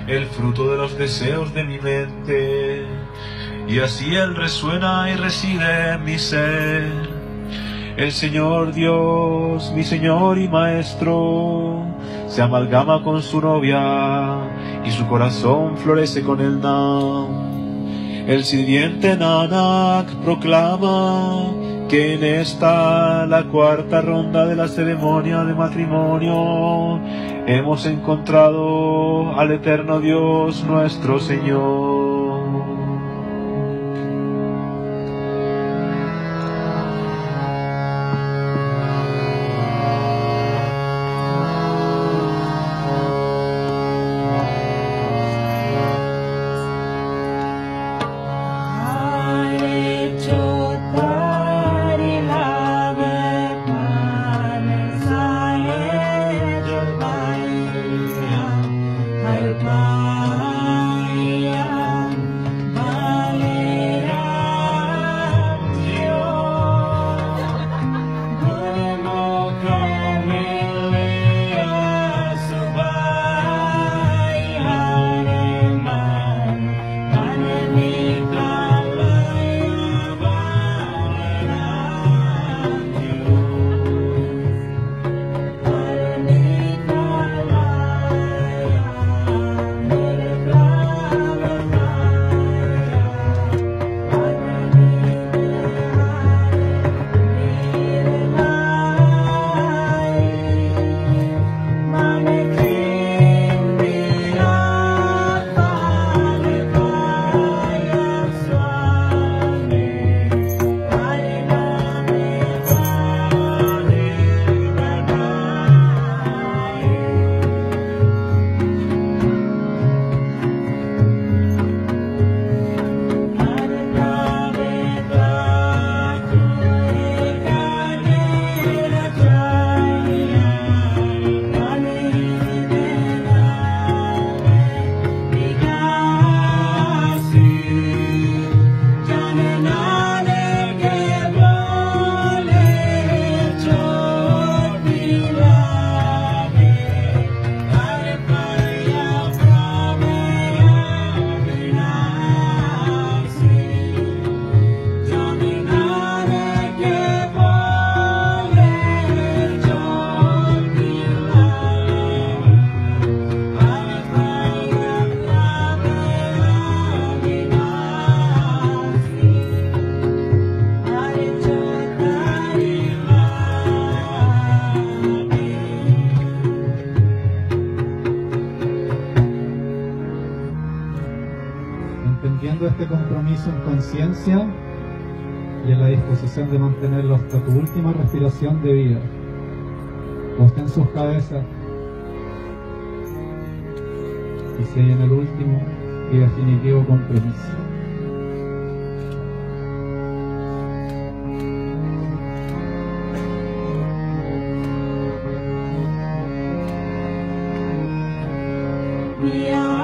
el fruto de los deseos de mi mente, y así Él resuena y reside en mi ser. El Señor Dios, mi Señor y Maestro, se amalgama con su novia, y su corazón florece con el Nam. El sirviente Nanak proclama que en esta, la cuarta ronda de la ceremonia de matrimonio, hemos encontrado al eterno Dios nuestro Señor. Entendiendo este compromiso en conciencia y en la disposición de mantenerlo hasta tu última respiración de vida, posten sus cabezas y sellen el último y definitivo compromiso. We are